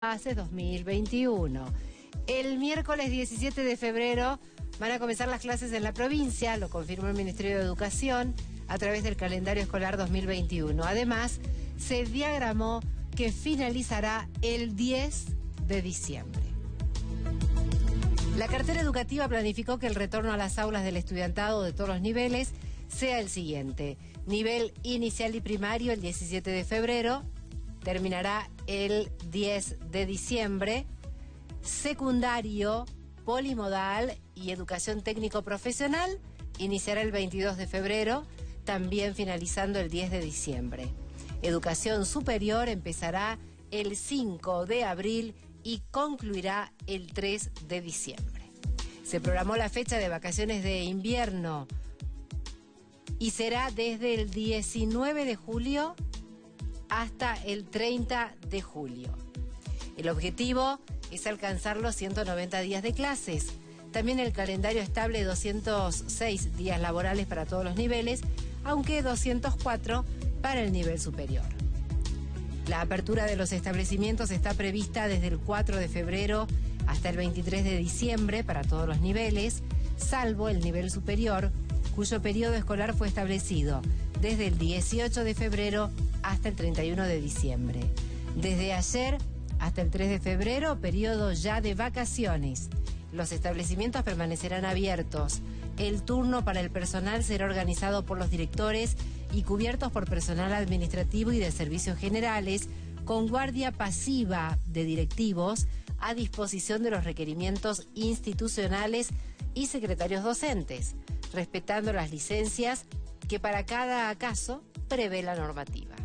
clases 2021. El miércoles 17 de febrero van a comenzar las clases en la provincia, lo confirmó el Ministerio de Educación a través del calendario escolar 2021. Además, se diagramó que finalizará el 10 de diciembre. La cartera educativa planificó que el retorno a las aulas del estudiantado de todos los niveles sea el siguiente. Nivel inicial y primario el 17 de febrero, terminará el 10 de diciembre. Secundario, polimodal y educación técnico-profesional iniciará el 22 de febrero, también finalizando el 10 de diciembre. Educación superior empezará el 5 de abril y concluirá el 3 de diciembre. Se programó la fecha de vacaciones de invierno y será desde el 19 de julio hasta el 30 de julio. El objetivo es alcanzar los 190 días de clases. También el calendario estable 206 días laborales para todos los niveles, aunque 204 para el nivel superior. La apertura de los establecimientos está prevista desde el 4 de febrero hasta el 23 de diciembre para todos los niveles, salvo el nivel superior, cuyo periodo escolar fue establecido desde el 18 de febrero hasta el 31 de diciembre. Desde ayer hasta el 3 de febrero, periodo ya de vacaciones. Los establecimientos permanecerán abiertos. El turno para el personal será organizado por los directores y cubiertos por personal administrativo y de servicios generales, con guardia pasiva de directivos a disposición de los requerimientos institucionales y secretarios docentes, respetando las licencias que para cada caso prevé la normativa.